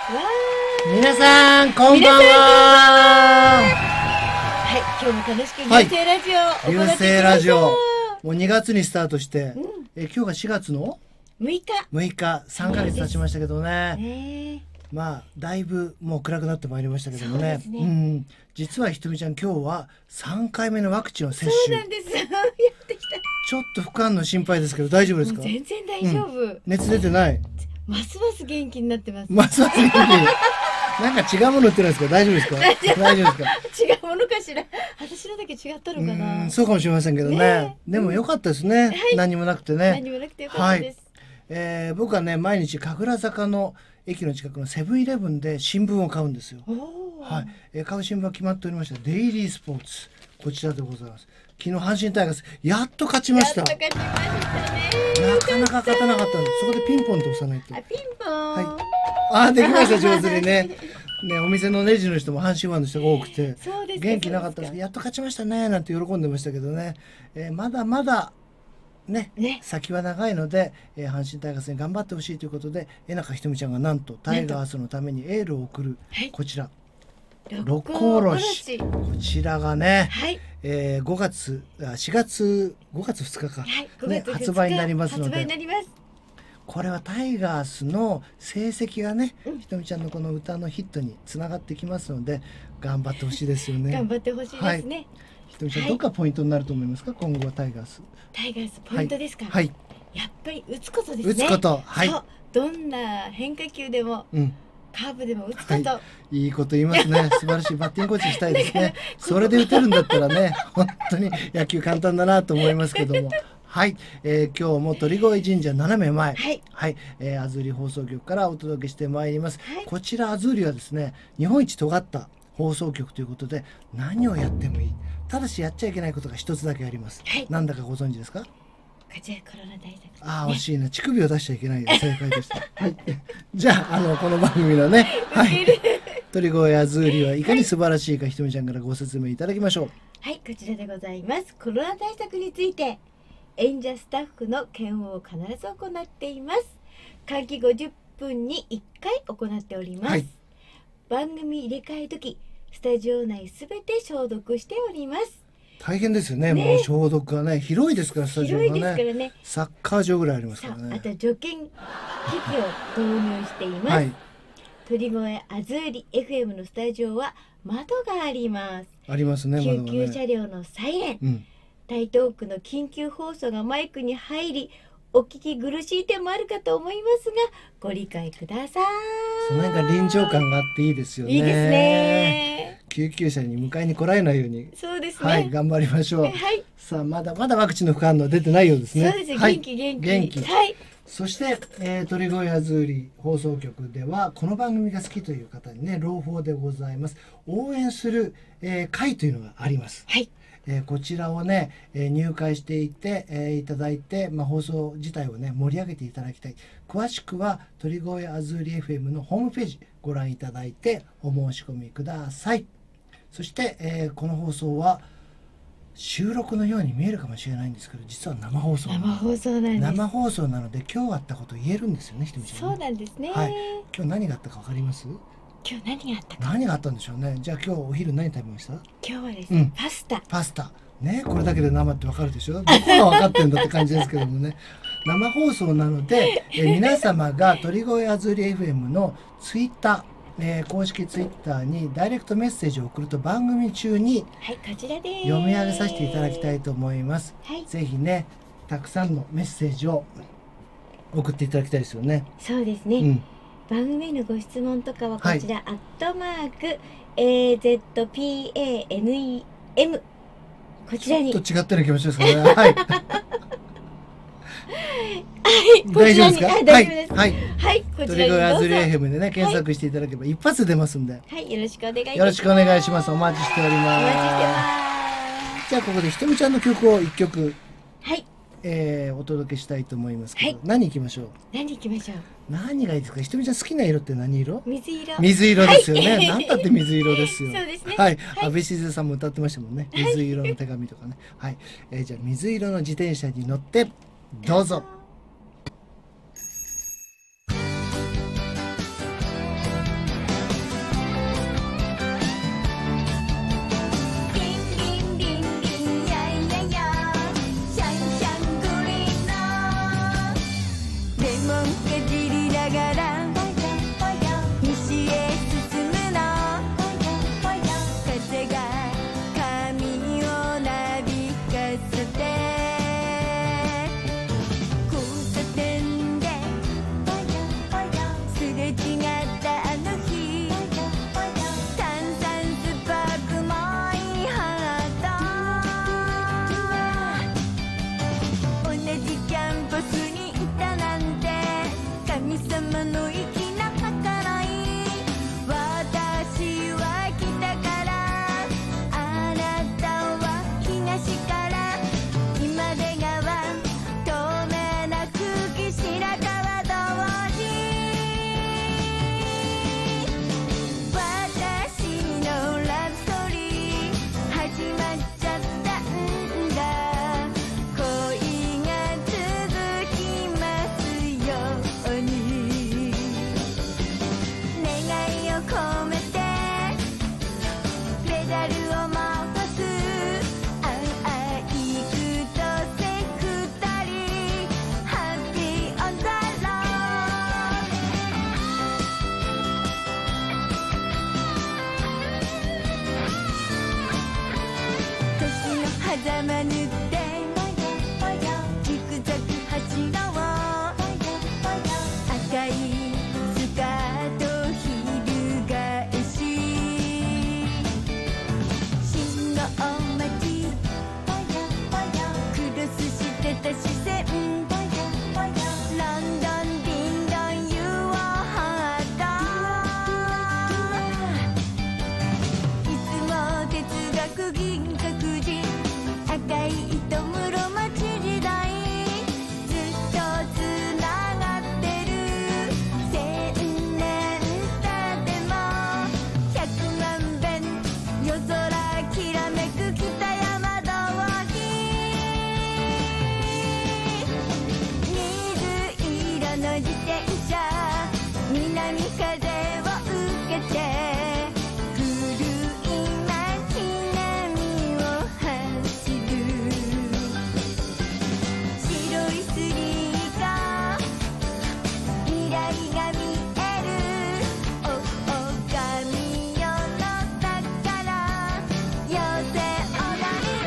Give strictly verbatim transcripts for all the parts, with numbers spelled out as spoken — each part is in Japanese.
皆さんこんばんは。 はい、今日も楽しく流星ラジオ、 流星ラジオもうにがつにスタートして、うん、え今日がしがつのむいかむいかさんかげつ経ちましたけどね。まあだいぶもう暗くなってまいりましたけどもね。ね、うん、実はひとみちゃん今日はさんかいめのワクチンを接種。 そうなんです。やってきた。 ちょっと副反応心配ですけど大丈夫ですか？ 全然大丈夫、うん、 熱出てない？ ますます元気になってます。 ますます元気になんか違うもの売ってるんですか？大丈夫ですか？大丈夫ですか？ 違うものかしら。私のだけ違ったのかな。 うん、そうかもしれませんけどね。ね、でも良かったですね、うん、はい、何もなくてね。 何もなくて良かったです。はい、 えー、僕はね毎日神楽坂の駅の近くのセブンイレブンで新聞を買うんですよ。はい、えー、買う新聞は決まっておりました。デイリースポーツ、こちらでございます。昨日阪神タイガースやっと勝ちました。 やっと勝ちましたね。 なかなか勝たなかったんです。そこでピンポンと押さないと。 あ、ピンポン。はい。 あ、できました上手にね。ね、お店のレジの人も阪神ファンの人が多くて元気なかったんですけど、やっと勝ちましたねなんて喜んでましたけどね。えー、まだまだね、ね、先は長いので、えー、阪神タイガースに頑張ってほしいということで、江中ひとみちゃんがなんとタイガースのためにエールを送る、はい、こちら六甲おろし、こちらがね、はい、えー、ごがつあしがつごがつふつかか、はい、ね、発売になりますので、これはタイガースの成績がね、うん、ひとみちゃんのこの歌のヒットにつながってきますので頑張ってほしいですよね。 頑張ってほしいですね。はい、 ひとみちゃん、はい、どっかポイントになると思いますか？今後はタイガース。 タイガースポイントですか？ はい、 やっぱり打つことですね。 打つこと、はい、 どんな変化球でも、うん、カーブでも打つこと、はい、 いいこと言いますね。素晴らしいバッティングコーチしたいですね。それで打てるんだったらね、本当に野球簡単だなと思いますけども。はい、えー、今日も鳥越神社斜め前、はい、はい、えー、アズーリ放送局からお届けしてまいります。はい、こちらアズーリはですね、日本一尖った放送局ということで、何をやってもいい。ただしやっちゃいけないことが一つだけあります。はい、なんだかご存知ですか？ こちらコロナ対策、ね。 ああ、惜しいな。乳首を出しちゃいけないよ。正解でした。はい。じゃあ、あの、この番組のね、はい。鳥越アズーリはいかに素晴らしいか、ひとみちゃんからご説明いただきましょう。 はい、こちらでございます。コロナ対策について、演者スタッフの検温を必ず行っています。換気ごじゅっぷんにいっかい行っております。はい、番組入れ替え時、スタジオ内すべて消毒しております。 大変ですよね。ね、もう消毒がね、広いですから、スタジオがね。 広いですからね。 サッカー場ぐらいありますからね。 あと除菌機器を導入しています。はい、鳥越アズーリ エフエム のスタジオは窓があります。 ありますね。 救急車両のサイレン。うん、台東区の緊急放送がマイクに入り、お聞き苦しい点もあるかと思いますがご理解ください。 そのなんか臨場感があっていいですよね。 いいですね。 救急車に迎えに来られないように、 そうですね、 はい、頑張りましょう。はい、さあまだまだワクチンの副反応出てないようですね。 そうですね、 はい、 元気元気元気。 はい。 そして、えー、鳥越アズーリ放送局ではこの番組が好きという方にね朗報でございます。応援する、えー、会というのがあります。はい、えー、こちらをね、えー、入会していて、えー、いただいて、まあ、放送自体をね盛り上げていただきたい。詳しくは鳥越アズーリ エフエム のホームページご覧いただいてお申し込みください。そして、えー、この放送は収録のように見えるかもしれないんですけど、実は生放送。 生放送なんです。 生放送なので今日あったこと言えるんですよね、ひとみちゃんね。 そうなんですね。 はい、今日何があったかわかります？ 今日何があったか。 何があったんでしょうね。じゃあ今日お昼何食べました？ 今日はですね、うん、パスタ。 パスタ。ね、これだけで生ってわかるでしょ。どこがわかってんだって感じですけどもね。生放送なので、え皆様が鳥越アズーリ エフエム のツイッター、えー、公式ツイッターにダイレクトメッセージを送ると番組中に読み上げさせていただきたいと思います。はい、ぜひね、たくさんのメッセージを送っていただきたいですよね。 そうですね。うん、番組のご質問とかはこちら、はい、アットマーク エーゼットピーエーエヌイーエム こちらに。 ちょっと違ったような気持ちですかね。はい。 はい、 大丈夫ですか？ はい、大丈夫です。はい、 はい、こちらにどうぞ。鳥越アズーリ エフエム でね、検索していただければ一発出ますんで。 はい、よろしくお願いします。 よろしくお願いします。お待ちしております。 お待ちしてます。 じゃあここでひとみちゃんの曲を一曲、 はい、 えー、お届けしたいと思いますけど、はい、何いきましょう？ 何いきましょう？ 何がいいですか？ひとみちゃん好きな色って何色？ 水色。 水色ですよね。はい、なんだって水色ですよ。 そうですね。 はい、安倍静江さんも歌ってましたもんね。水色の手紙とかね。はい、えー、じゃあ水色の自転車に乗ってどうぞ。 玉塗ってジグザグ走ろう赤いスカート翻し信号待ちクロスしてた視線ロンドンディンドン You are hard いつも哲学銀閣寺赤い糸室町時代ずっとつながってる千年経っても百万遍夜空きらめく北山道に水色の自転車南風を受けて古い街並みを走る白いスリーが未来が見えるお狼よの宝寄せ踊りだ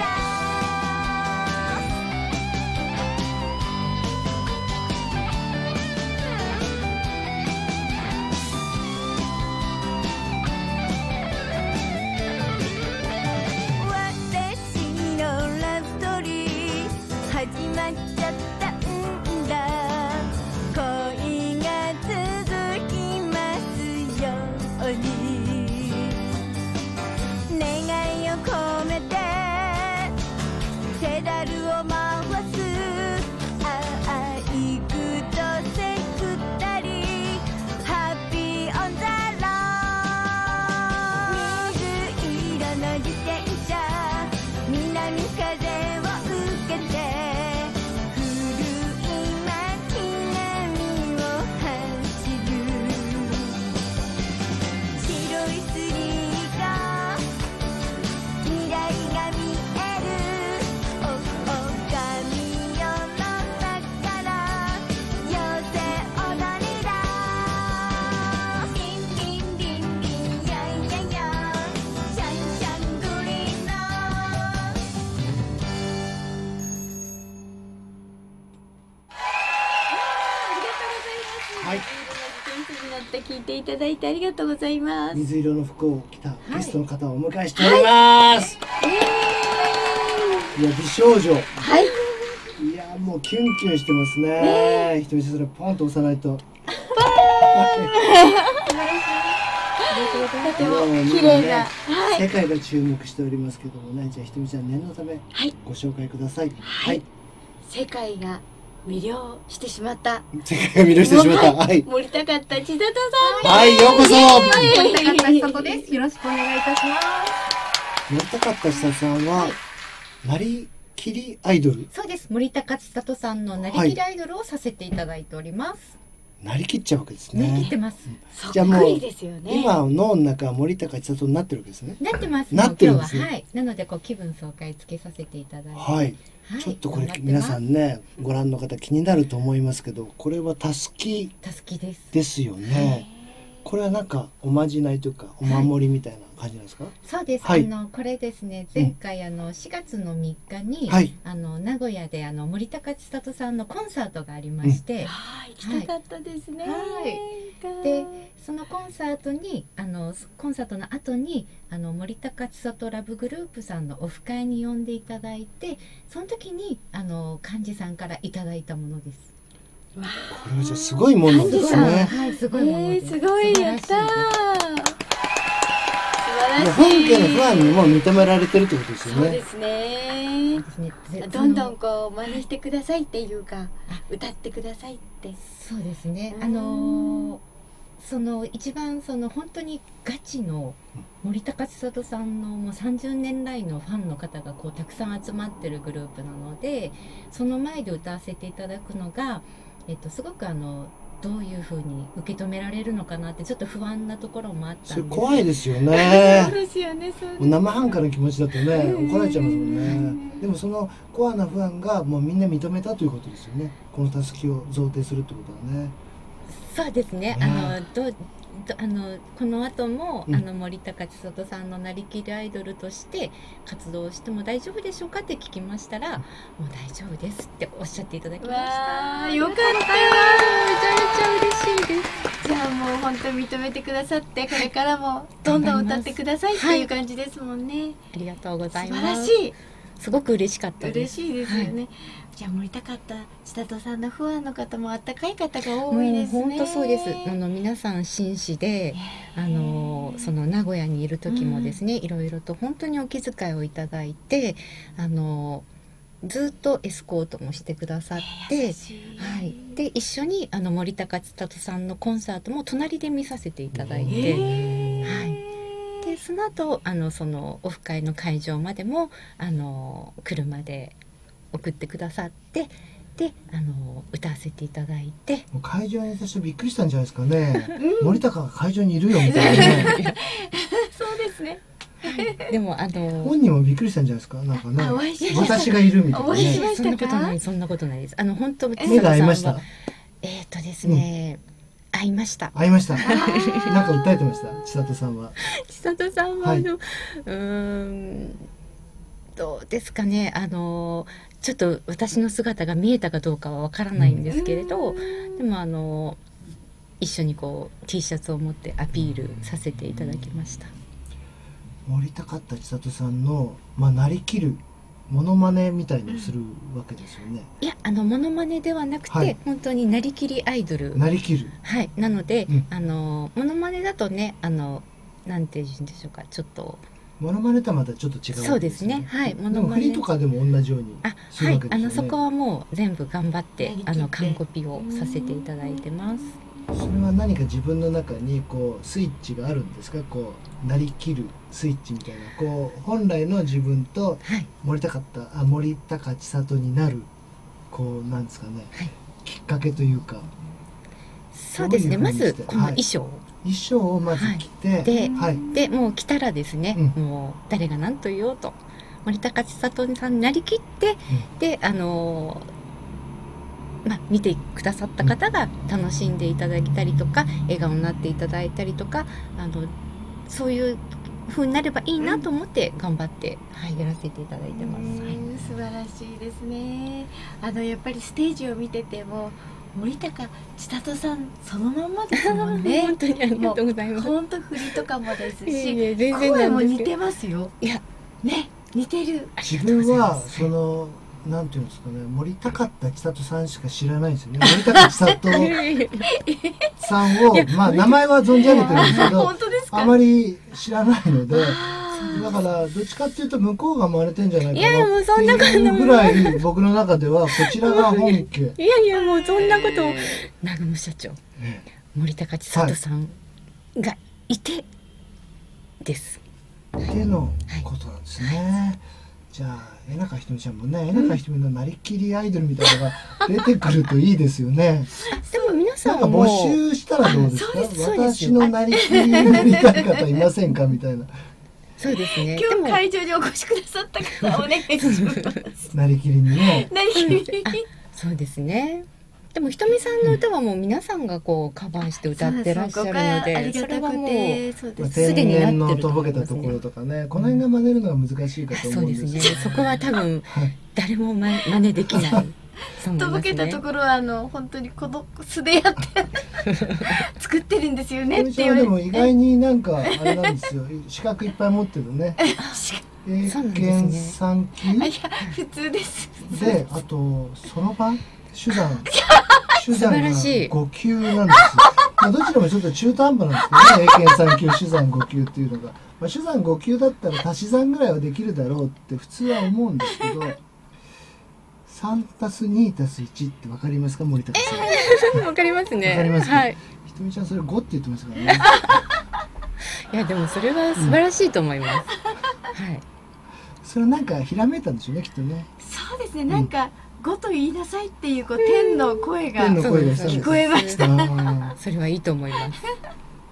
私のラブストーリー始まっちゃったんだ恋が続きますように願いを込めてペダルを回すああ行くとせ二人ハッピーオンザロー水色の自転車南風を受けて古い街並みを走る白いスリーが未来が見えるお狼よの宝寄せ踊りだリンリンリンリンヤンヤンヤンシャンシャングリーンのはい、 自転車に乗って聞いていただいてありがとうございます。 水色の服を着たゲストの方をお迎えしております。いや、美少女。 はい。 いや、もうキュンキュンしてますね。ひとみさん、それポンと押さないと。 とても綺麗な。はい。 世界が注目しておりますけどもね、じゃあひとみちゃん念のためご紹介ください。 はい。世界が魅了してしまった。 世界が魅了してしまった。はい。 盛りたかった千里さん。 はい、ようこそ。 盛りたかった千里です。よろしくお願いいたします。 盛りたかった千里さんは、なりきりアイドル。 そうです。森高千里さんのなりきりアイドルをさせていただいております。 なりきっちゃうわけですね。 なりきってます。 じゃあもう今脳の中は森高千里になってるわけですね。 なってます。 なってるんですね。 はい。なのでこう気分爽快つけさせていただいて。 はい。ちょっとこれ皆さんねご覧の方気になると思いますけど、これはたすきたすきですですよね。これはなんかおまじないというかお守りみたいな感じなんですか？ そうです。あのこれですね、前回あのしがつのみっかにあの名古屋であの森高千里さんのコンサートがありまして、 はい、行きたかったですね。はい。 でそのコンサートにあのコンサートの後にあの森高千里ラブグループさんのオフ会に呼んでいただいて、その時にあの幹事さんからいただいたものです。 これはじゃあすごいものなんですね。 はい、すごいものです。 すごい、やったー。 本家のファンにも認められてるってことですよね。 そうですね。どんどんこう真似してくださいっていうか、歌ってくださいって。 そうですね。あのその一番その本当にガチの森高千里さんのもうさんじゅうねん来のファンの方がこうたくさん集まってるグループなので、その前で歌わせていただくのが、えっと、すごくあのどういうふうに受け止められるのかなってちょっと不安なところもあったんです。 怖いですよね。 そうですよね。 生半可な気持ちだとね怒られちゃいますもんね。でもそのコアなファンがもうみんな認めたということですよね。このたすきを贈呈するってことはね。 そうですね。あのどあのこの後も、 うん、 あの森高千里さんのなりきりアイドルとして活動しても大丈夫でしょうかって聞きましたら、もう大丈夫ですっておっしゃっていただきました。 わーよかった。 めちゃめちゃ嬉しいです。 じゃあもう本当認めてくださって、これからもどんどん歌ってくださいっていう感じですもんね。はい、 ありがとうございます。 素晴らしい。 すごく嬉しかったです。 嬉しいですよね。はい、じゃあ森高千里さんのファンの方もあったかい方が多いですね。 本当そうです。あの皆さん紳士で、あのその名古屋にいる時もですね、うん、いろいろと本当にお気遣いをいただいて、あのずっとエスコートもしてくださって、はい、で一緒にあの森高千里さんのコンサートも隣で見させていただいて、はい。でその後あのそのオフ会の会場までもあの車で送ってくださって、であの歌わせていただいて、 もう会場にいた人びっくりしたんじゃないですかね。うん、森高が会場にいるよみたいなね。 そうですね。 でもあの本人もびっくりしたんじゃないですか。なんかね、私がいるみたいな、ね。 そんなことない、そんなことないです。あの本当目が合いました。 えっとですね。うん、会いました。 会いました。なんか訴えてました。千里さんは。 千里さんは、はい、うーんどうですかね。あのちょっと私の姿が見えたかどうかはわからないんですけれど、うん、でもあの一緒にこう T シャツを持ってアピールさせていただきました。 盛りたかった千里さんの、まあ、なりきるモノマネみたいにするわけですよね。 いや、あのモノマネではなくて、はい、本当になりきりアイドル。 なりきる。 はい、なので、 うん、 あのモノマネだとね、あのなんていうんでしょうか、ちょっと。 モノマネとはまたちょっと違うわけですね。 そうですね。はい、 モノマネ。振りとかでも同じようにするわけですよね。 あ、はい、あのそこはもう全部頑張ってあの完コピをさせていただいてます。 それは何か自分の中にこうスイッチがあるんですか。こうなりきるスイッチみたいな、こう本来の自分と森高った、はい、あ森高千里になるこうなんですかね、はい、きっかけというか。 そうですね。まずこの衣装、はい、 衣装をまず着て、はい、 で、 はい、 でもう着たらですね、うん、もう誰が何と言おうと森高千里さんになりきって、うん、であのーまあ、見てくださった方が楽しんでいただいたりとか、うん、笑顔になっていただいたりとか、あのそういう風になればいいなと思って頑張って、はい、やらせていただいてます。はい、 素晴らしいですね。あのやっぱりステージを見てても森高千里さんそのまんまですもんね。 本当にありがとうございます。 本当振りとかもですし、いえいえ全然声も似てますよ。 いやね、似てる。 自分はそのなんていうんですかね、森高千里さんしか知らないんですよね。森高千里さんをまあ名前は存じ上げてるんですけど、あまり知らないので、だからどっちかっていうと向こうが生まれてんじゃないかなっていうぐらい僕の中ではこちらが本家。 いやいやもうそんなことを南雲社長、ね、森高千里さんがいてです。 ってのことなんですね。はい、じゃあ江中ひとみちゃんもね、江中ひとみのなりきりアイドルみたいなのが出てくるといいですよね。 でも皆さんなんか募集したらどうですか。私のなりきりになりたい方いませんかみたいな。 そうですね。 今日会場にお越しくださった方お願いします。 なりきりにね。 なりきりに。 そうですね。でもひとみさんの歌はもう皆さんがこうカバーして歌ってらっしゃるので、それはもうすでになってるとぼけたところとかね、この辺が真似るのが難しいかと思うんです。 そうですね。そこは多分誰も真似できない。 とぼけたところはあの本当にこの素でやって作ってるんですよねって言われて。 でも意外になんかあれなんですよ。資格いっぱい持ってるね。英検さん級。 いや普通です。 で、あとそろばん。手段手段がご級なんですよ。まあどちらもちょっと中途半端なんですけどね。英検さん級、手段ご級っていうのが、まあ、手段ご級だったら足し算ぐらいはできるだろうって普通は思うんですけど、さんたすにたすいちってわかりますか、森高さん。 えー、わかりますね。 わかりますか。はい、ひとみちゃんそれごって言ってますからね。 いやでもそれは素晴らしいと思います。うん、はい。 それなんかひらめいたんでしょうね、きっとね。 そうですね。なんか、うんごと言いなさいっていうこう天の声が聞こえました。 それはいいと思います。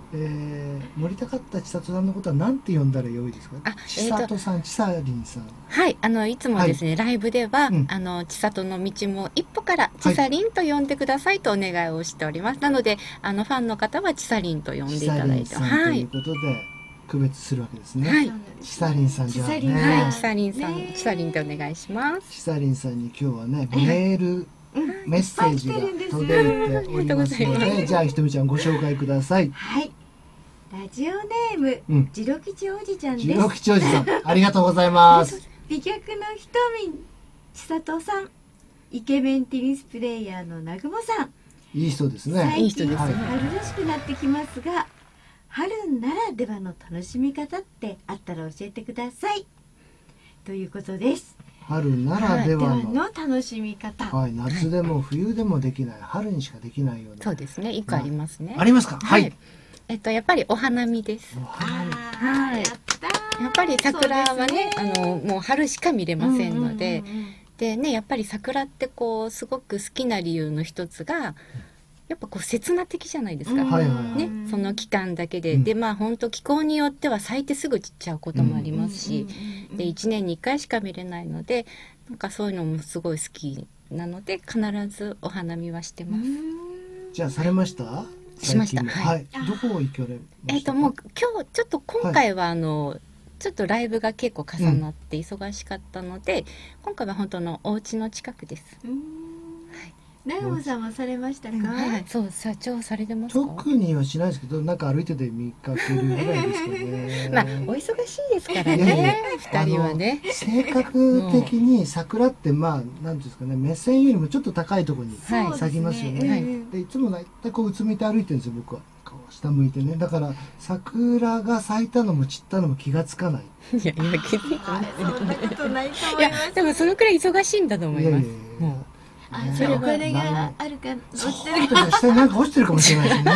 えー、森高田千里さんのことは何て呼んだらよいですか？ あ、 千里さん、千里さん。 はい、あのいつもですね、はい、ライブでは、うん、あの千里の道も一歩から千里と呼んでくださいとお願いをしております。はい、なのであのファンの方は千里と呼んでいただいて、 はい、ということで区別するわけですね。はい、千里さんじゃあね。 はい、千里さん、千里とお願いします。 千里さんに今日はねメール、メッセージが届いておりますので、じゃあひとみちゃんご紹介ください。 はい。ラジオネーム、うん、ジロ吉おじちゃんです。 ジロ吉おじさん、ありがとうございます。 美脚のひとみ千里さん、イケメンテニスプレーヤーの南雲さん。 いい人ですね。 いい人ですね。春らしくなってきますが、春ならではの楽しみ方ってあったら教えてください。ということです。 春ならでは の,、 はい、の楽しみ方、 はい、夏でも冬でもできない、春にしかできないような。 そうですね、一個ありますね。 ありますか。はい、はい、 えっとやっぱりお花見です。 お花見、はい、やったやっぱり桜は ね, ねあのもう春しか見れませんので、でね、やっぱり桜ってこうすごく好きな理由の一つがやっぱこう刹那的じゃないですか、ね、その期間だけで、うん、でまあ本当気候によっては咲いてすぐ散っちゃうこともありますし、でいちねんにいっかいしか見れないので、なんかそういうのもすごい好きなので必ずお花見はしてます。 じゃあされました？ しました。 はい。どこを行かれましたか？ えっともう今日ちょっと今回はあの、はい、ちょっとライブが結構重なって忙しかったので、うん、今回は本当のお家の近くです。 長尾さんはされましたか？ はい、そう、社長されてますか？ 特にはしないですけど、なんか歩いてて見かけるぐらいですけどね。 まあお忙しいですからね、二人はね。 性格的に桜ってまあなんていうんですかね、目線よりもちょっと高いところに咲きますよね。はい、でいつも大体こううつむいて歩いてるんですよ、僕は。こう下向いてね。だから桜が咲いたのも散ったのも気がつかない。 いやいや気づいてない。 そんなことないと思いいます。 やでもそのくらい忙しいんだと思います。もう。 あ、それお金があるか落ちてるか下になんか落ちてるかもしれないですね。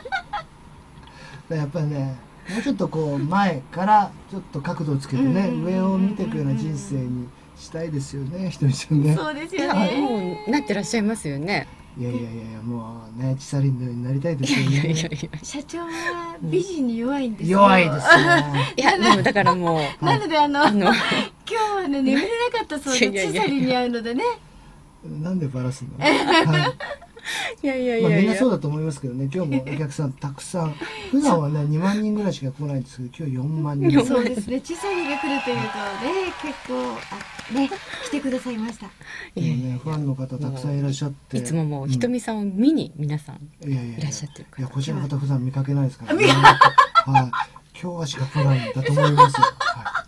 やっぱりね、もうちょっとこう前からちょっと角度をつけてね、上を見ていくような人生にしたいですよね、ひとみちゃんね。 そうですよね。 もうなってらっしゃいますよね。 いやいやいやいや、もうね、千里のようになりたいですよね。いやいやいや、 社長は美人に弱いんですよ。 弱いですね。 いやでもだからもうなのであの今日はね眠れなかったそうで、千里に会うのでね。 なんでバラすの？はい。 いやいやいやいや、 まあみんなそうだと思いますけどね。今日もお客さんたくさん。普段はねにまんにんぐらいしか来ないんですけど、今日よんまんにん。 そうですね。千里が来るというとね、結構あね来てくださいました。 でもね、ファンの方たくさんいらっしゃって。 いつももうひとみさんを見に皆さんいらっしゃってるから。 いやこちらの方普段見かけないですからね。はい。今日はしか来ないんだと思います。はい。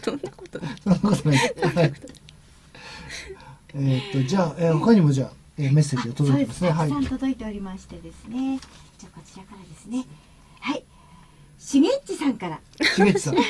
そんなことない。 そんなことない。はい。えっとじゃあ、えー、他にもじゃあ、えー、メッセージが届いてますね。 たくさん届いておりましてですね。じゃあこちらからですね。はい。しげっちさんから。 しげっちさん。はい。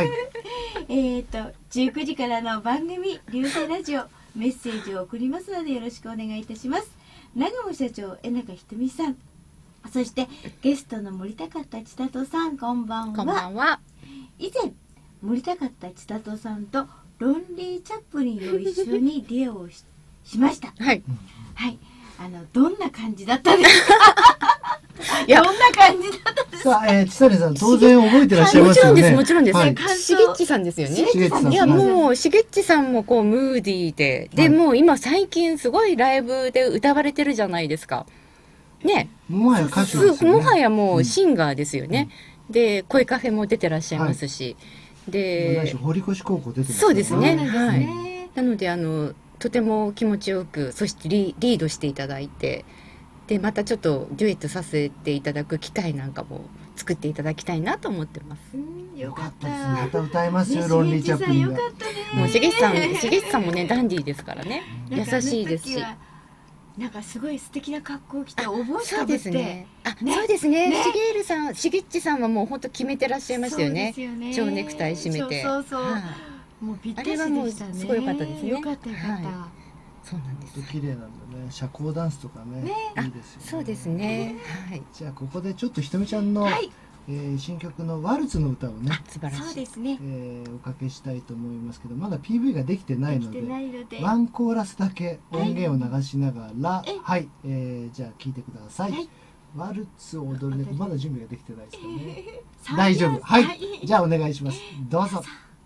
えっとじゅうくじからの番組流星ラジオメッセージを送りますのでよろしくお願いいたします。長尾社長、江中ひとみさん、そしてゲストの森高田千里さん、こんばんは。 こんばんは。 以前森高田千里さんとロンリー・チャップリンを一緒にデュエを し, しました。 はい。 はい。あのどんな感じだったんですか。いや、どんな感じだったんですか。 さあ、えー、千里さん当然覚えてらっしゃいますよね。 もちろんです、もちろんです。しげっちさんですよね。 しげっちさん。 いやもうしげっちさんもこうムーディーで、で、はい、もう今最近すごいライブで歌われてるじゃないですか。ね。 もはや歌手ですよね。 もはやもうシンガーですよね。うん、で、声カフェも出てらっしゃいますし。はい、で堀越高校出てます、ね、 そうですね。はい。なのであのとても気持ちよく、そしてリ、リードしていただいて、でまたちょっとデュエットさせていただく機会なんかも作っていただきたいなと思ってます。 うん、よかった。 また歌いますよ、ね、ロンリーチャップリンが。 よかったね。 もうしげっさん、しげっさんもねダンディーですからね。優しいですし。 なんかすごい素敵な格好を着てお帽子かぶって。そうですね。あ、ね、そうですね。しげるさん、しげっちさんはもう本当決めてらっしゃいましたよね。そうですよね。蝶ネクタイ締めて。 そうそうそう。はあ、もうぴったりでしたね。あれはもうすごい良かったですね。 よかったよかった。はい、 そうなんです。綺麗なんだね。社交ダンスとかね。ね、いいですよね。 そうですね。はい。 じゃあここでちょっとひとみちゃんの、はい、えー、新曲のワルツの歌をね、 素晴らしい。 そうですね。 えー、おかけしたいと思いますけど、まだ ピーブイ ができてないので、ワンコーラスだけ音源を流しながら、はい、はい、えー、じゃあ聞いてください。はい、 ワルツを踊る猫、まだ準備ができてないですよね。大丈夫。はい。じゃあお願いします。どうぞ。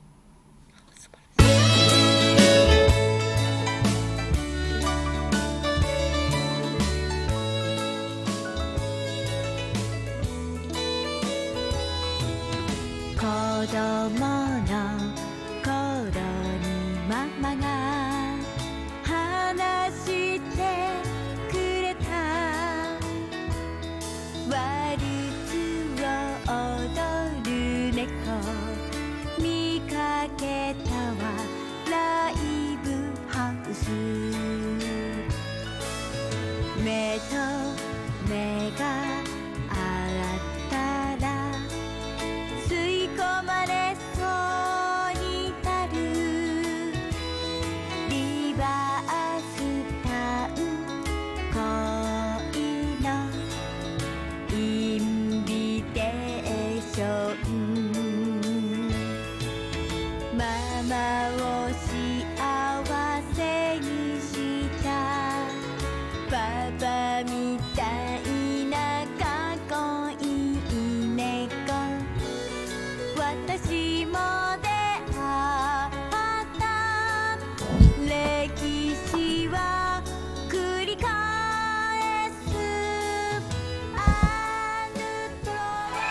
子供の頃にママが話してくれたワルツを踊る猫見かけたわライブハウス目と目が合ったら吸い込まれそうになるリバースタウン恋のインビテーションママを幸せにしたパパみたいなかっこいい猫私も出会った歴史は繰り返すアルト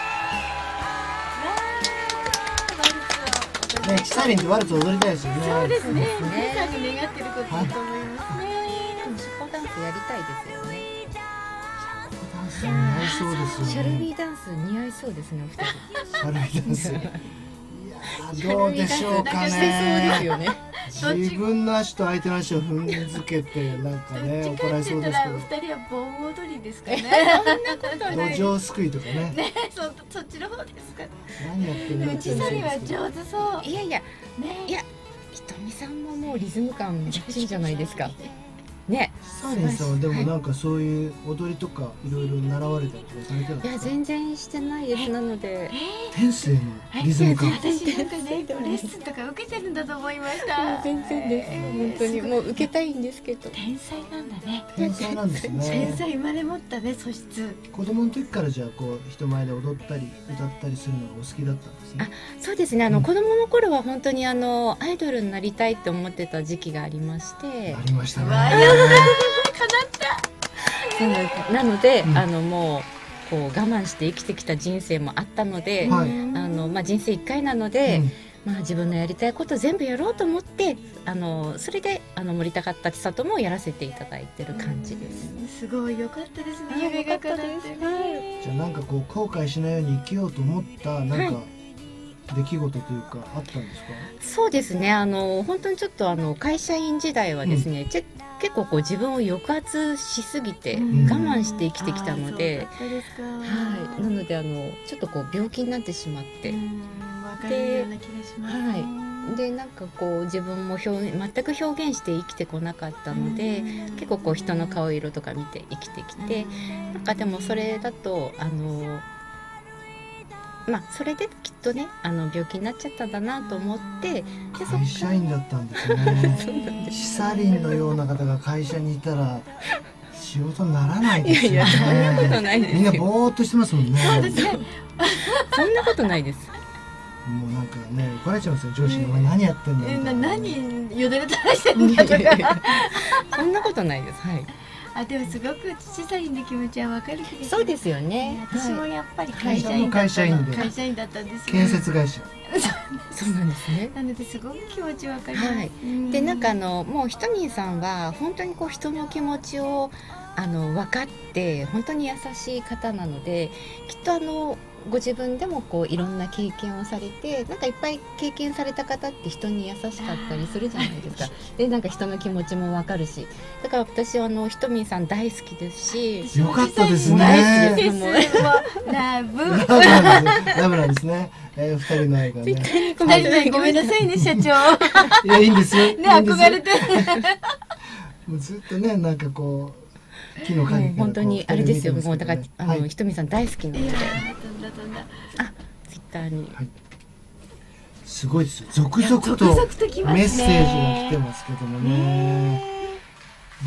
ね、チサリンでワルツ踊りたいですよね。 そうですね。 そうですね皆さんに願ってることだと思いますね。 でもショコダンスやりたいですよね。 似合いそうですよね。 シャルビーダンス似合いそうですね、お二人。 シャルビーダンス。いやー、どうでしょうかしてそうですね。 よね。 自分の足と相手の足を踏んづけて、なんかね、怒られそうですけど。 お二人は盆踊りですかね。 路上すくいとかね。 ね、そそっちの方ですか。 何やってんの。 うちさりは上手そう。 いやいや、 ね。 いや、ひとみさんももうリズム感バッチリじゃないですか。ね。 サーリンさんはでもなんかそういう踊りとかいろいろ習われたりとかされてるんいやですか。 全然してないです。なので天性のリズム感。 私なんかね、レッスンとか受けてるんだと思いました。 全然です。本当にもう受けたいんですけど。 天才なんだね。 天才なんです天ね。 才生まれ持ったね、素質。 子供の時からじゃあこう人前で踊ったり歌ったりするのがお好きだったんですね。 そうですね。あの、 うん子供の頃は本当にあのアイドルになりたいって思ってた時期がありましてあ。りましたね。 わあ、やった叶った。 そうなんですなので、 うんあのもうこう我慢して生きてきた人生もあったので、 はいあのまあ人生一回なので。 うんまあ、自分のやりたいこと全部やろうと思ってあのそれであの森高千里もやらせていただいてる感じです。 すごい良かったですね。 はい夢が叶って良かったですね。 じゃあなんかこう後悔しないように生きようと思ったなんか出来事というかあったんですか。 そうですねあの本当にちょっとあの会社員時代はですね、ち結構こう自分を抑圧しすぎて我ん慢して生きてきたので、 あーそうだったですか。 はい、なのであのちょっとこう病気になってしまって、 うんわかるような気がしますね。 はいでなんかこう自分も表全く表現して生きてこなかったので、 うん結構こう人の顔色とか見て生きてきて、なんかでもそれだとあのまあそれできっとねあの病気になっちゃったんだなと思ってでそっか会社員だったんですね。シサリンのような方が会社にいたら仕事にならないですよね。 いやいやそんなことないですよみんなぼーっとしてますもんね。 そんなことないです。 もうなんかね怒られちゃうんですよ上司に、お前何やってんだえなみたいな。 何よだれ垂らしてるんだとか。 そんなことないです。はい。 あでもすごく小さいの気持ちはわかる気がします。 そうですよね。 私もはい、 やっぱり会社員だった会社員で会社員だったんですよ。 建設会社。 そうなんですね。 なのですごく気持ちわかります。 はいでなんかあのもうひとみんさんは本当にこう人の気持ちをあの分かって本当に優しい方なのできっとあのご自分でもこういろんな経験をされてなんかいっぱい経験された方って人に優しかったりするじゃないですか。でなんか人の気持ちも分かるしだから私はあのひとみんさん大好きですしよかったですもう大好きね。 ですもうラブ。 ラブなんですラブなんですね。えー、二人の愛がね。 絶対にご二人でごめんなさいね社長。 いやいいんですよ。 ね憧れて。 もうずっとねなんかこう木の陰からこうもう本当にあれですよ二人もうだから見てますけどねあのひとみさん大好きなのでいや飛んだ飛んだ。 あツイッターにはいすごいですよ。続々と続々と来ますねメッセージが来てますけどもね。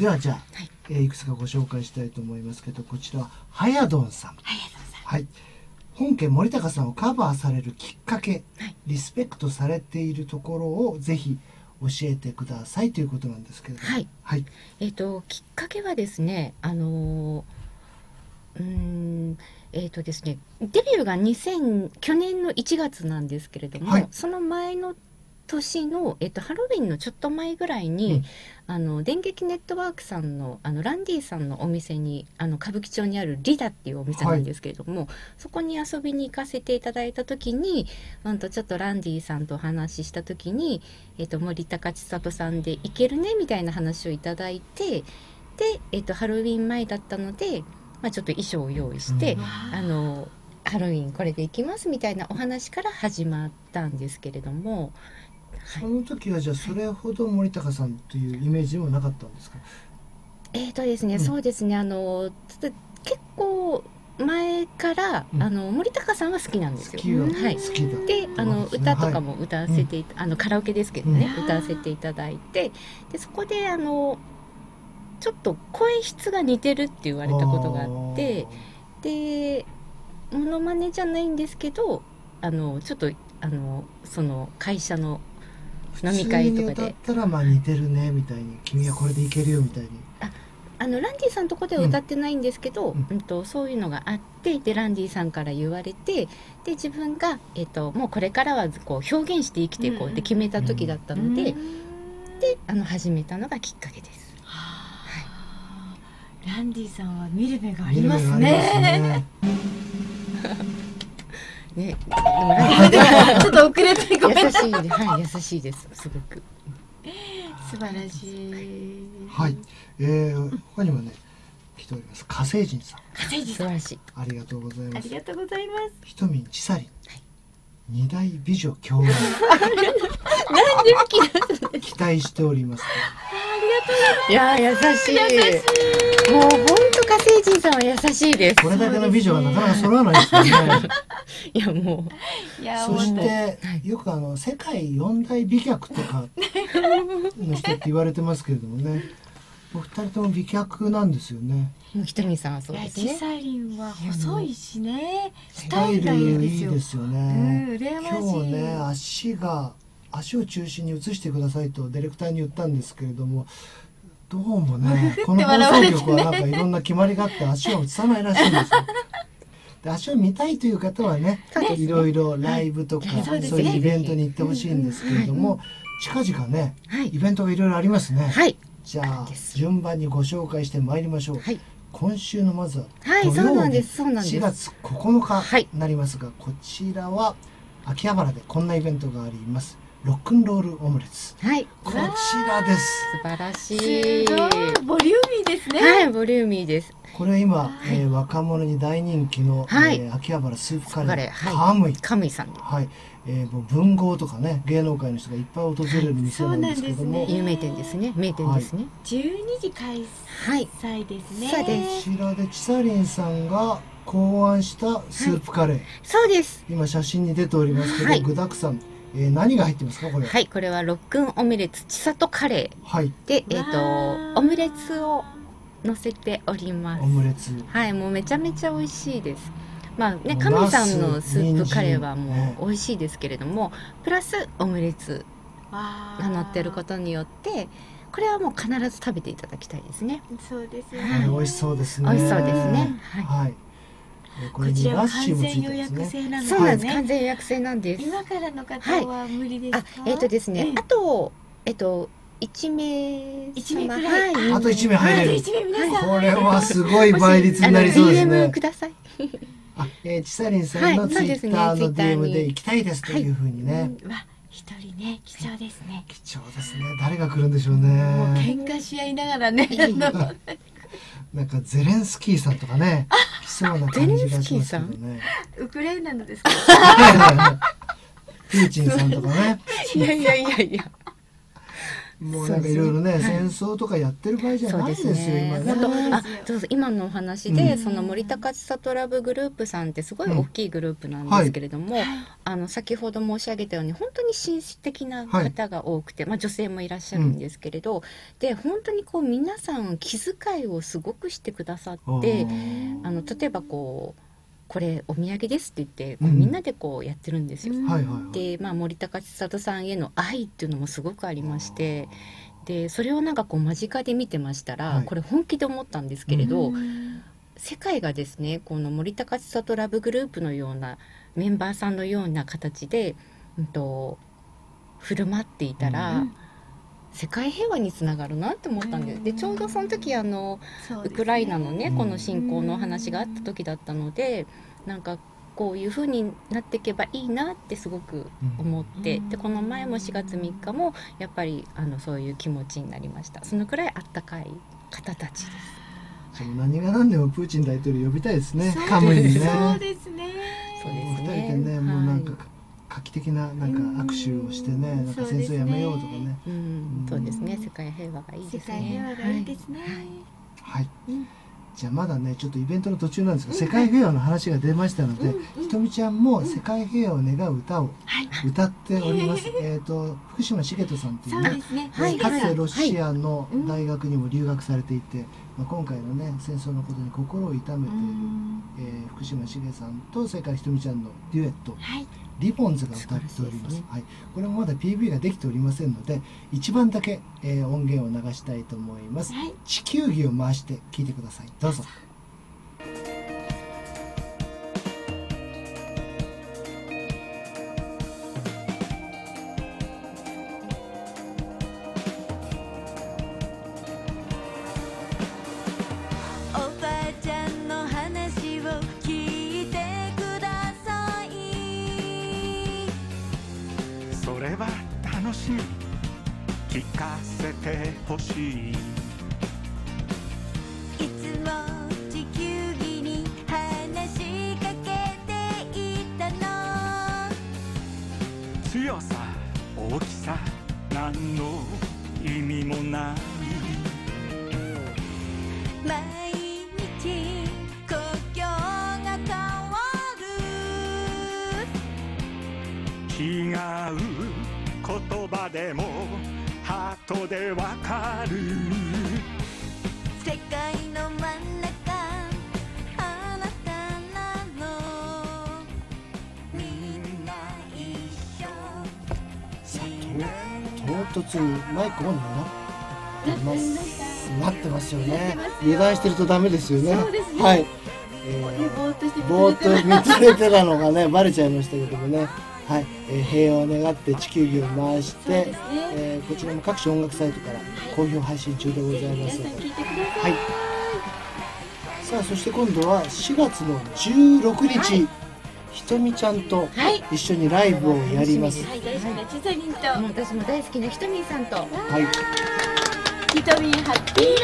ではじゃあ、 はいえーいくつかご紹介したいと思いますけど、こちらははやどんさん。 はやどんさん。 はい。本家森高さんをカバーされるきっかけ、 はい、 リスペクトされているところをぜひ教えてくださいということなんですけれども。 はい。 はい、 えっときっかけはですね、あのー、うーんえっとですね、デビューがにせん去年のいちがつなんですけれども、はい、その前の年の、えっと、ハロウィンのちょっと前ぐらいに、うん、あの電撃ネットワークさんのあのランディさんのお店に、あの歌舞伎町にあるリダっていうお店なんですけれども、はい、そこに遊びに行かせていただいた時に、うん、とちょっとランディさんとお話しした時に、えっと、森高千里さんで行けるねみたいな話をいただいて、で、えっと、ハロウィン前だったので、まあ、ちょっと衣装を用意して、うん、あのハロウィンこれで行きますみたいなお話から始まったんですけれども、 その時はじゃあそれほど森高さんというイメージもなかったんですか？ えーとですね、うん、そうですね、あのちょっと結構前から、うん、あの森高さんは好きなんですよ。 好きは、はい、好きだ。 で、あの歌とかも歌わせて、はい、あのカラオケですけどね、うん、歌わせていただいて、でそこであのちょっと声質が似てるって言われたことがあって、でモノマネじゃないんですけど、あのちょっとあのその会社の飲み会とかで普通に歌ったらまあ似てるねみたいに、君はこれでいけるよみたいに、 ああのランディさんのとこでは歌ってないんですけど、うんうん、とそういうのがあって、でランディさんから言われて、で自分が、えー、ともうこれからはこう表現して生きていこうって決めた時だったので、うん、であの始めたのがきっかけです。 はあ、ランディさんは見る目がありますね。ね、でもランディちょっと遅れてごめんなさい。 優しい、はい、優しいです、すごく素晴らしい。 はい、えー、他にもね来ております。火星人さん。 火星人素晴らしい。 ありがとうございます。 ありがとうございます。 ひとみんちさりん、はい、二大美女共演。 なんで好き期待しております。 いや優しい。もう本当火星人さんは優しいです。 これだけの美女はなかなか揃わないですよね。 いやもう。いやそしてよくあの世界四大美脚とかの人って言われてますけれどもね。お二人とも美脚なんですよね。 ひとみさんはそうですね。 ちさりんは細いしね。 スタイルいいですよね。 うん、羨ましい。 今日ね足が足を中心に移してくださいとディレクターに言ったんですけれども、どうもねこの放送局はなんかいろんな決まりがあって足を移さないらしいんですよ。で足を見たいという方はねいろいろライブとかそういうイベントに行ってほしいんですけれども、近々ねイベントがいろいろありますね。 はい、 じゃあ順番にご紹介してまいりましょう。はい、今週のまずは土曜日しがつここのかになりますが、こちらは秋葉原でこんなイベントがあります。ロックンロールオムレツ。 はい、 こちらです。 素晴らしい。 すごいボリューミーですね。 はい、ボリューミーです。 これは今、はい、えー、若者に大人気の、はい、えー、秋葉原スープカレー、カムイ。 カムイさん。 はい。えー、もう文豪とかね芸能界の人がいっぱい訪れる店なんですけども、 はいね、有名店ですね。名店ですね。はい、 じゅうにじ開催ですね。 そうです。こちらでちさりんさんが考案したスープカレー。はい、 そうです。 今写真に出ておりますけど、はい、具沢山。えー、何が入ってますかこれ？ はい、これはロックンオムレツちさとカレー。はい。で、えっとオムレツを乗せております。 オムレツ。 はい、もうめちゃめちゃ美味しいです。まあね、神さんのスープカレーはもう美味しいですけれども、ね、プラスオムレツが乗ってることによってこれはもう必ず食べていただきたいですね。 そうですよね、はい、美味しそうですね。 美味しそうですね。はい、 はい、これにラッシュもついてますね。 そうなんです、完全予約制なんです。 今からの方は無理ですか？ あ、えっとですね、あとえっと一名一名くらい、 あと一名入れる。 ここれはすごい倍率になりそうですね。 ディーエム ください。 あ、えー、ちさりんさんのツイッターの ディーエム で行きたいですというふうにね。 わ、一人ね、貴重ですね。 貴重ですね。誰が来るんでしょうね。 もう喧嘩し合いながらね。 なんかゼレンスキーさんとかね、来そうな感じがしますけどね。 ウクライナのですか？ プーチンさんとかね。 いやいやいやいや。 もうなんかいろいろね、戦争とかやってる場合じゃないですよ、今ね。 あ、そうそう、今のお話で、その森高千里ラブグループさんってすごい大きいグループなんですけれども、あの先ほど申し上げたように本当に紳士的な方が多くて、まあ女性もいらっしゃるんですけれど、で本当にこう皆さん気遣いをすごくしてくださって、あの例えばこうこれお土産ですって言ってこうみんなでこうやってるんですよ。で、まあ、森高千里さんへの愛っていうのもすごくありまして、でそれをなんかこう間近で見てましたら、はい、これ本気で思ったんですけれど、世界がですねこの森高千里ラブグループのようなメンバーさんのような形で、うんと、振る舞っていたら、うん、世界平和につながるなって思ったんです。でちょうどその時あの、ね、ウクライナのねこの侵攻の話があった時だったので、なんかこういう風になっていけばいいなってすごく思って、でこの前もしがつみっかもやっぱりあのそういう気持ちになりました。そのくらいあったかい方たちです。 その何が何でもプーチン大統領呼びたいですね。カムイにね。 そうですね。 そうですね。 二人でね、もうなんか画期的ななんか握手をしてね、なんか戦争やめようとかね。 うん、そうですね。世界平和がいいですね。 世界平和がいいですね。 はい。じゃあまだねちょっとイベントの途中なんですが、世界平和の話が出ましたので、ひとみちゃんも世界平和を願う歌を歌っております。えっと福島茂人さんというね、かつてロシアの大学にも留学されていて、まあ今回のね戦争のことに心を痛めている、えー、福島茂さんとそれからひとみちゃんのデュエット、リボンズが歌っております。はい、これもまだ ピーブイ ができておりませんので、一番だけ、えー、音源を流したいと思います。はい、地球儀を回して聴いてください。どうぞ。 聞かせてほしい。 いつも地球儀に話しかけていたの。 強さ大きさ何の意味もない。 毎日故郷が変わる。 違う言葉でもハートでわかる。 世界の真ん中あなたなの。みんな一緒。 唐突にマイクオンになってますなってますよね。油断してるとダメですよね。 そうですね。 はい、えー、 ぼーっとしてぼーっと見つめてたのがねバレちゃいましたけどもね。はい、えー、平和を願って地球儀を回して、ねえー、こちらも各種音楽サイトから好評配信中でございますので、はい、さあそして今度はしがつのじゅうろくにち、はい、ひとみちゃんと一緒にライブをやります。 はい、大好きなちさりんと、 もう私も大好きなひとみんさんと、はい、 ひとみんハッピーライ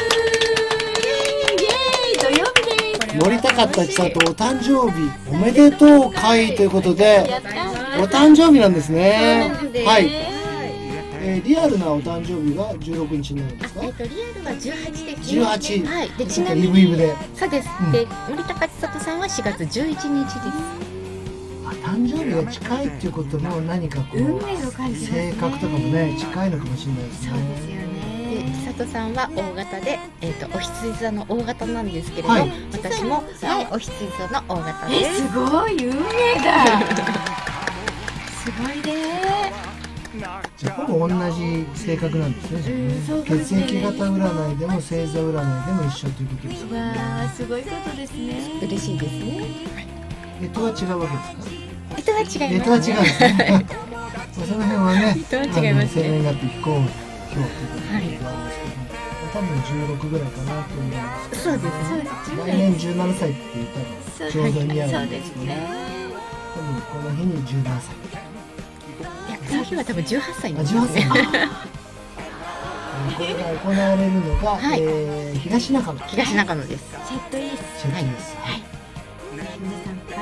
ブイエーイ、土曜日です。 森高千里お誕生日おめでとう会ということで、お誕生日なんですね。はい、えー、リアルなお誕生日がじゅうろくにちになるんですか。 えっとリアルはじゅうはちです。 じゅうはち。 はい。でちなみにイブイブで。 そうです。うん、で森高千里さんはしがつじゅういちにちです。 あ、誕生日が近いっていうことも何かこう運命の感じですね。性格とかもね近いのかもしれないですね。 そうですよね。千里さんは大型で、えー、とお羊座の大型なんですけれど、はい、私も、はい、お羊座の大型です。 すごい運命だすごいね。 じゃあほぼ同じ性格なんですね。じゃあね、血液型占いでも星座占いでも一緒ということですね。 わあ、すごいことですね。 嬉しいですね。 えとは違うわけですか。 えとは違います、ね。 えとは違うんですね。その辺はね、 えとは違いますね。 生年月日非公表ということでございますけど、多分じゅうろくぐらいかなと思うんですけど、 そうです。 来年じゅうななさいって言ったらちょうど似合うんですけどね。多分この日にじゅうななさい。 いや、この日は多分じゅうはっさいなんですね。これが行われるのが、はい、えー、東中野。 東中野です。 セットイース。 セットイース。 はい。皆さん会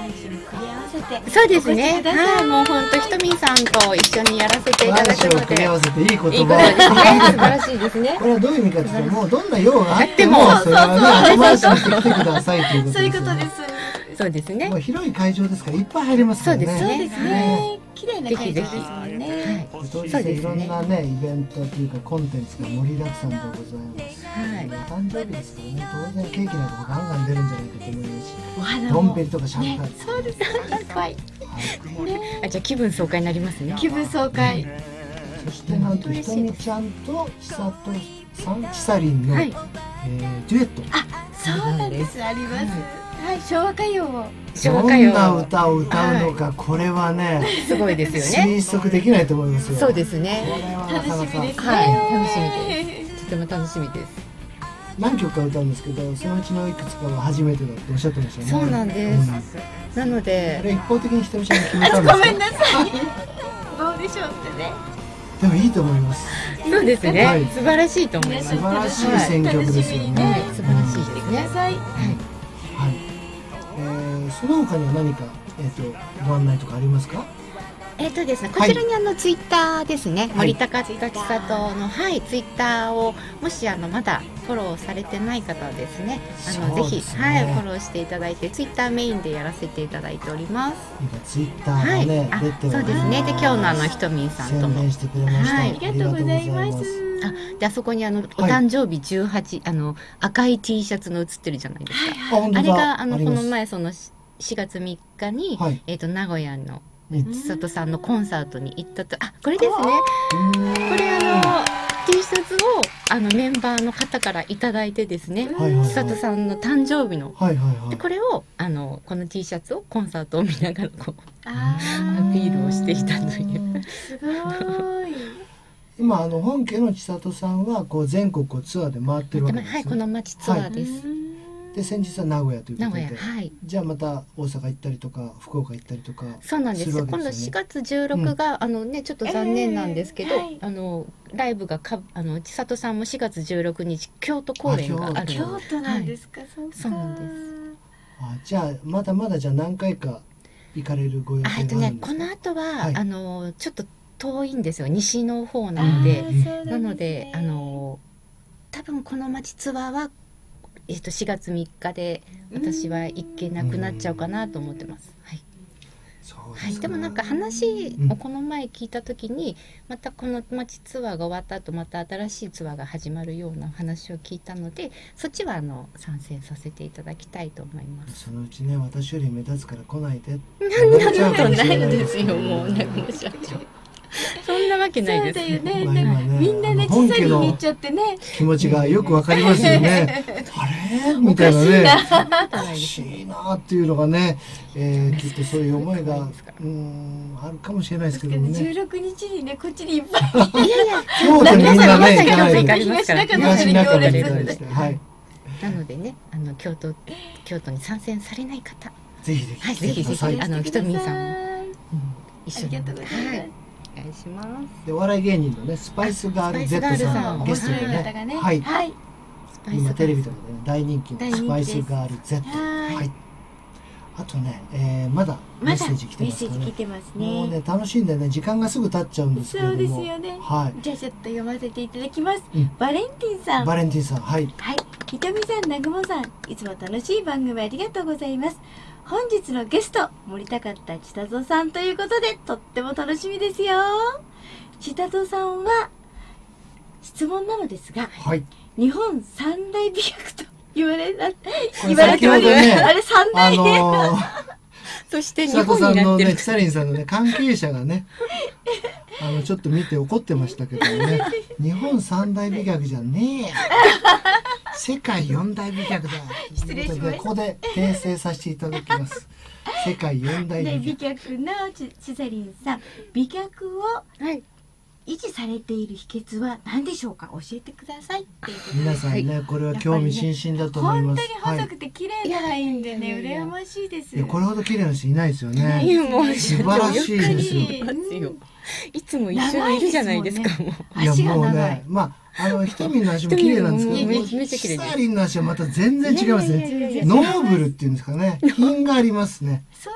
三種に組み合わせてそうですね。 お越しくださはい、もう本当ひとみんさんと一緒にやらせていただく三種をので。 組み合わせていい言いいことです葉。 ね。素晴らしいですねこ。れはどういう意味かというと、もうどんな用があってもあっそれはね後回しにしてきてくださいということですよね。 そういうことです。 そうですねもう。広い会場ですからいっぱい入れますからね。 そうですそうですね。綺麗な会場ですもんね。 はい。 当日そうですねいろんなねイベントというかコンテンツが盛りだくさんでございます。 はいお誕生日ですからね、当然ケーキなんかもガンガン出るんじゃないかと思いますし、 お花もドンペリとかシャンパン、 そうです。いっぱい。 あ、じゃあ気分爽快になりますね。 気分爽快。 そしてなんとひとみちゃんとちさとさん、ちさりんの、 はい。 えーデュエット。 そうなんです。あります。はい、昭和歌謡を。 昭和歌謡どんな歌を歌うのか、これはね、 すごいですよね。 推測できないと思いますよ。 そうですこね。 れはな楽かなかしみですね。 はい楽しみですとても楽しみです。 何曲か歌うんですけど、そのうちのいくつかは初めてだっておっしゃってましたね。 そうなんですうんなのあで、 れ一方的にひとみちゃんが決めたんですか。 ごめんなさい。どうでしょうってね。 でもいいと思います。 そうですね、 はい素晴らしいと思います。 素晴らしい選曲ですよ楽しみにね。 はい、素晴らしいしてですね。 ください。 はい。えー、その他には何かえっ、とご案内とかありますか。 えっ、とですね、こちらにあのツイッターですね、 はい森高千里のはいツイッターをもしあのまだフォローされてない方はですね、あのぜひそうですねはいフォローしていただいて、ツイッターメインでやらせていただいております。 今ツイッターはい、 がね、 あ出てそうですね。で今日のあのひとみんさんとも宣伝してくれました。 はいありがとうございます。 あであそこにあのお誕生日じゅうはち、あの赤い T シャツの写ってるじゃないですか。 あ、本当だ。 あれがあのこりますの前そのししがつみっかに、 はいえっ、と名古屋のうん千里さんのコンサートに行ったと、あこれですね。 うーんこれあの T シャツをあのメンバーの方からいただいてですね、 はいはいはい千里さんの誕生日の。 はいはいはい。 でこれをあのこの T シャツをコンサートを見ながらこうあアピールをしていたという。 ーすごい。 今あの本家の千里さんはこう全国をツアーで回ってるわけですね。 はい、この街ツアーです。 で先日は名古屋ということで。 名古屋、はい。 じゃあまた大阪行ったりとか福岡行ったりとか。 そうなんですよ。今度しがつじゅうろくが、あのねちょっと残念なんですけど、 えーはいあのライブがかあの千里さんもしがつじゅうろくにち京都公演がある。 京都なんですか。そうかそうなんです。 あ、じゃあまだまだじゃあ何回か行かれるご予定がああえっとるんですか。 ねこの後は、 はいあのちょっと遠いんですよ。西の方なので、 あーそうなんですねなのであの多分この街ツアーはえっとしがつみっかで私は行けなくなっちゃうかなと思ってます。はい。はい、 そうですか。 でもなんか話うんをこの前聞いた時に、またこの街ツアーが終わった後また新しいツアーが始まるような話を聞いたので、そっちはあの参戦させていただきたいと思います。 そのうちね、私より目立つから来ないでってそんな言われちゃうかもしことないれないですよ、もうね、申し訳ない。そんなわけないです。 そうだよね。 まあ今ねみんなねあの本家の小さに行っちゃってね。 気持ちがよくわかりますよね。あれみたいなね。おかしいなっていうのがね、えー、きっとそういう思いがうーんあるかもしれないですけどもね。 じゅうろくにちにねこっちにいっぱいいやいや、 京都にみんなね行かないと。 京都行かれますから。 東中目で行かれて、はい。 なのでね、あの京都京都に参戦されない方、 ぜひぜひはい、ぜひぜひはいあのひとみんさんも、うん、一緒にありがとうございます。 はいお願いします。 でお笑い芸人のねスパイスガール Z スパイスガールささんんゲストで面白い方がねね、はい。 はい。 スパイス今テレビとかでね大人気の大人気ですスパイスガール Z。 はいはい。あとね、えー、まだメッセージ来てメッますかね。 セージ来てますもうね。 ね楽しんでね時間がすぐ経っちゃうんですけれどそうも。 ですよね。 はい。 じゃあちょっと読ませていただきますうん。 バレンティンさん。 バレンティンさん、はい。 はい。ひとみさん、なぐもさん、いつも楽しい番組ありがとうございます。本日のゲスト、森高田千里さんということで、とっても楽しみですよ。千里さんは、質問なのですが、 はい。 日本三大美学と言われた、 れ言われてます先ほどねあれ三あ大、 のー、 そして日佐藤本さんのね、 になってる。 キサリンさんのね、関係者がね、あの、ちょっと見て怒ってましたけどね、日本三大美学じゃねえや。世界四大美学だ。 失礼しましたということでここで訂正させていただきます。世界四大で美美学。 脚のちシザリンさん、美脚をはい。 維持されている秘訣は何でしょうか、教えてくださいっていうことで皆さんね、これは興味津々だと思います。 本当にはい細くて綺麗なラインでね、 いやいやいや羨ましいです。 いや、これほど綺麗な人いないですよいないね。 もう素晴らしいですよ。 いますよ。いつも一緒にいるじゃないですか。もう。 いや足が長いもうね、まあ、あの、ひとみの足も綺麗なんですけど、 ひとみもめっちゃ綺麗ですキサリンの足はまた全然違いますいやいやいやいね。 やノーブルっていうんですかね。品がありますね。 そう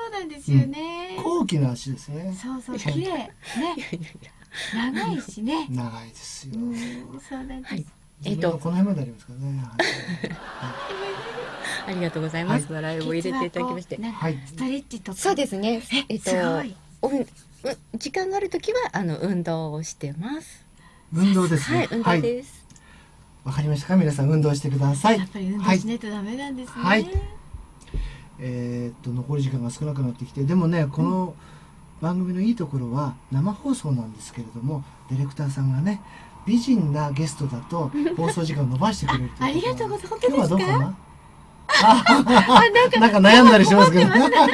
ですよね。 高貴な足ですね。 そうそう綺麗ね。長いしね。 長いですよ。 そうなんです。 えっとこの辺までありますからね。 ありがとうございます。笑いを入れていただきまして。 はい。ストレッチとか。 そうですね。えっと時間があるときはあの運動をしてます。 運動ですね。 はい、運動です。 わかりましたか、皆さん運動してください。 やっぱり運動しないとダメなんですね。 はい。えっと残り時間が少なくなってきて、でもねこの番組のいいところは生放送なんですけれども、ディレクターさんがね美人なゲストだと放送時間を伸ばしてくれるという。 ありがとうございます。 今日はどうかな。なんか悩んだりしますけど。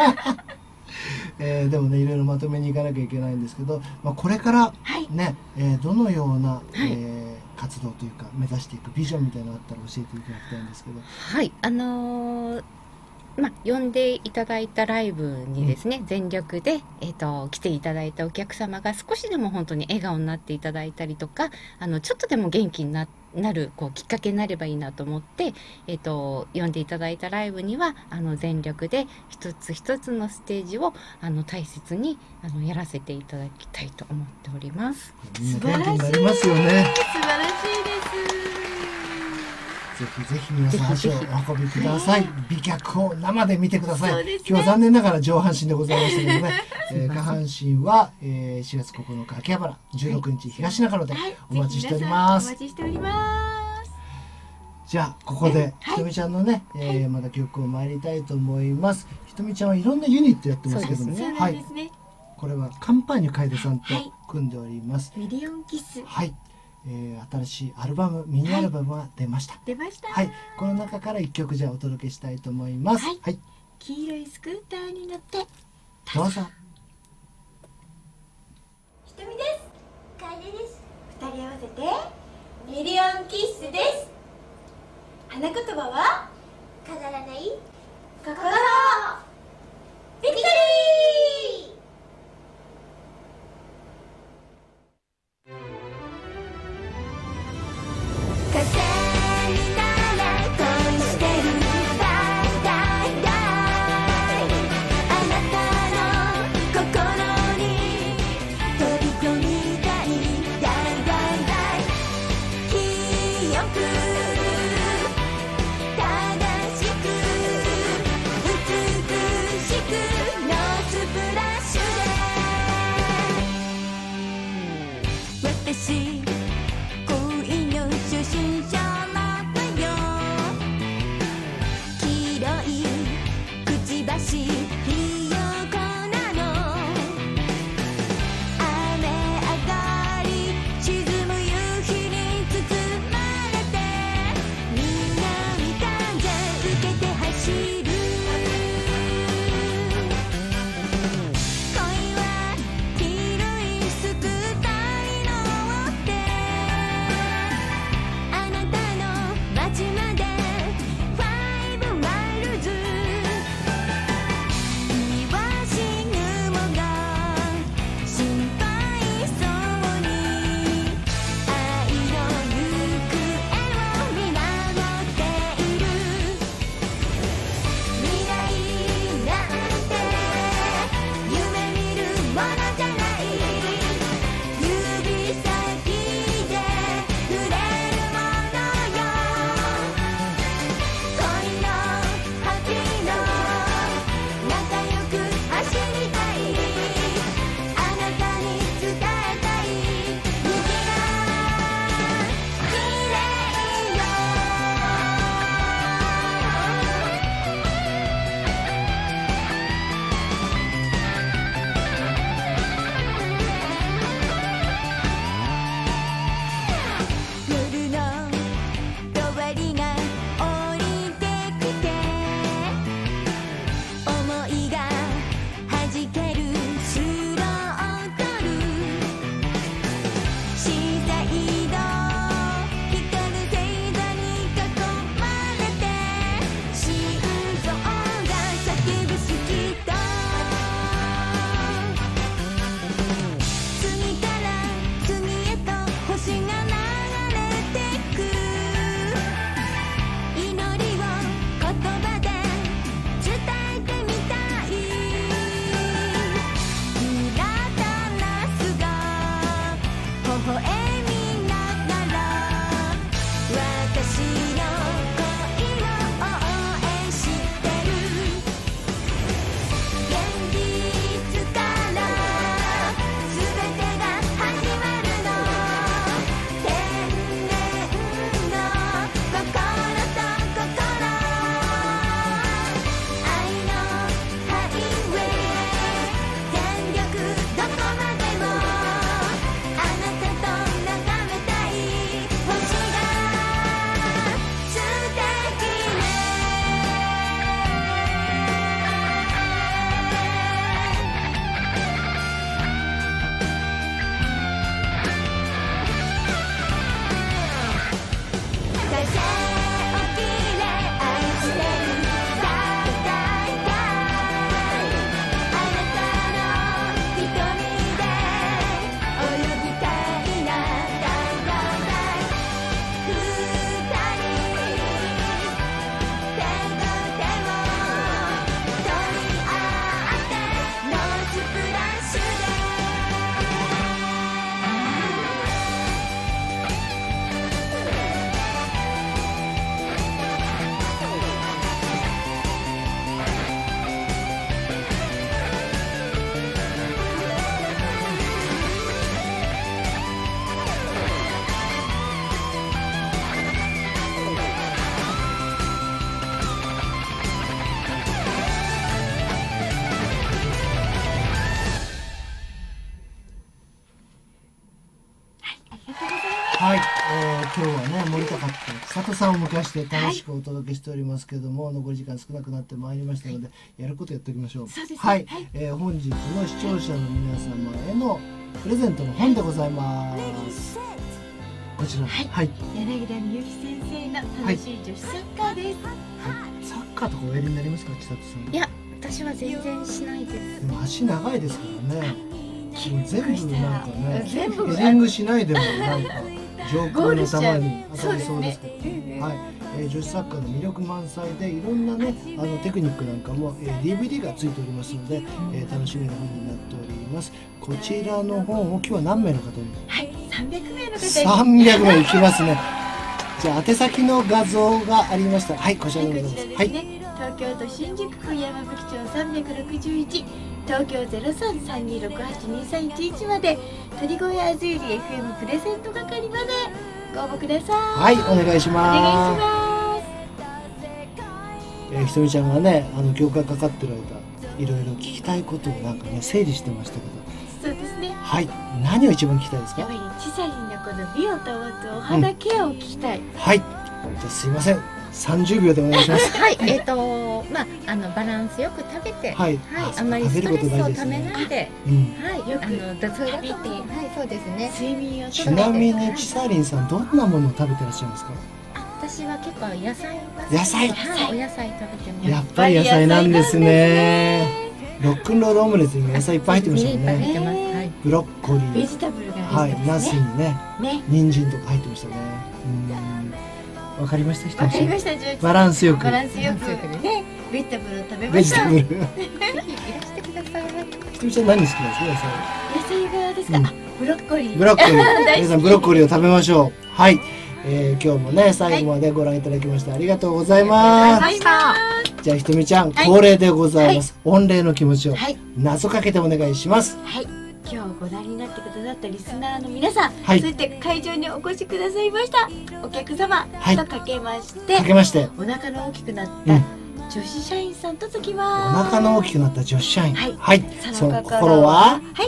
えー、でもねいろいろまとめにいかなきゃいけないんですけど、まあ、これからね、はい、えー、どのような、はい、えー、活動というか目指していくビジョンみたいなのがあったら教えていただきたいんですけど。 はい、あのーまあ、呼んでいただいたライブにですね、うん、全力で、えーと、来ていただいたお客様が少しでも本当に笑顔になっていただいたりとか、あのちょっとでも元気にななるこうきっかけになればいいなと思って、えーと、呼んでいただいたライブにはあの全力で一つ一つのステージをあの大切にあのやらせていただきたいと思っております。 素晴らしい、元気になりますよね。 素晴らしいです。 ぜひぜひ皆さん足をお運びください。美脚を生で見てください。ね、今日は残念ながら上半身でございましたけどね、えー、下半身は、えー、しがつここのか秋葉原、じゅうろくにち東中野でお待ちしております。 お待ちしております。 じゃあここでひとみちゃんのね、はい、えー、また曲を参りたいと思います。ひとみちゃんはいろんなユニットやってますけども、 ね、 はい、これはカンパーニュ楓さんと組んでおります。 ミリオンキス。 はい。えー、新しいアルバムミニアルバムが出ました。 出ました。 はい、この中から一曲じゃあお届けしたいと思います。はい。はい、 黄色いスクーターに乗ってどうぞ。 ひとみです。楓です。二人合わせてミリオンキッスです。花言葉は飾らない心。ビクトリー。 正しく美さんを迎えして楽しくお届けしておりますけども、はい、残り時間少なくなってまいりましたので、はい、やることやっておきましょう。 そうですね、 はい、はい、えー、本日の視聴者の皆様へのプレゼントの本でございます。こちら、 はい、はい、柳田美幸先生の楽しい女子サッカーです。 はい、サッカーとかおやりになりますか、千里さん？ いや、私は全然しないです。 でも足長いですからね。全部なんかね、 全部ヘディングしないでもなんか上空の球に当たりそうですけど、ね、はい、えー、女子サッカーの魅力満載でいろんなね、あのテクニックなんかも、えー、ディーブイディー がついておりますので、えー、楽しめる本になっております。こちらの本を今日は何名の方に？ はい、さんびゃくめいの方に。 さんびゃくめいいきますね。じゃあ宛先の画像がありました。はい、こちらでございます。はい、 東京都新宿区山吹町さんびゃくろくじゅういち、東京 ゼロさん さんにろくはち にさんいちいち まで、鳥越あずゆり エフエム プレゼント係までご応募ください。 はい、お願いします。 お願いします。 えー、ひとみちゃんがね、あの業界かかってる間いろいろ聞きたいことをなんかね整理してましたけど。 そうですね。 はい、何を一番聞きたいですか？ やっぱりチサリンのこの美を保つお肌ケアを聞きたい。うん、 はい、じゃあすいません、さんじゅうびょうでお願いします。 はい、えっ、ー、とまああのバランスよく食べて、 はい、 はい、あんまりストレスをためないで、うん、はい、よくあのそれだと、はい、そうですね。 睡眠をちなみにチサリンさんどんなものを食べてらっしゃいますか？ 私は結構野菜野菜、 はい、お野菜食べてます。 やっぱり野菜なんですね。ロックンロールオムレツに野菜いっぱい入ってましたもんね。 はい、 ブロッコリー、 ベジタブルがはい、ナスにね、ね、人参とか入ってましたね。うん、わかりました。 わかりました。 バランスよく、 バランスよくね、ベジタブルを食べました。 ベジタブル。 ぜひいらしてください。 ひとみちゃん何好きなんですか？野菜。 野菜がですか？うん、ブロッコリー。 ブロッコリー。皆さんブロッコリーを食べましょう。はい。えー、今日もね最後までご覧いただきましてありがとうございます。 はい、 じゃあひとみちゃん、はい、恒例でございます、はい、御礼の気持ちを、 はい、 謎かけてお願いします。 はい、今日ご覧になってくださったリスナーの皆さん、 はい、 そして会場にお越しくださいましたお客様、はい、とかけましてかけましてお腹の大きくなった、うん、女子社員さんと解きます。 お腹の大きくなった女子社員、はい、はい、 その心は、 はい、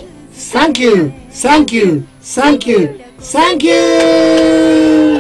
サンキューサンキューサンキューサンキュー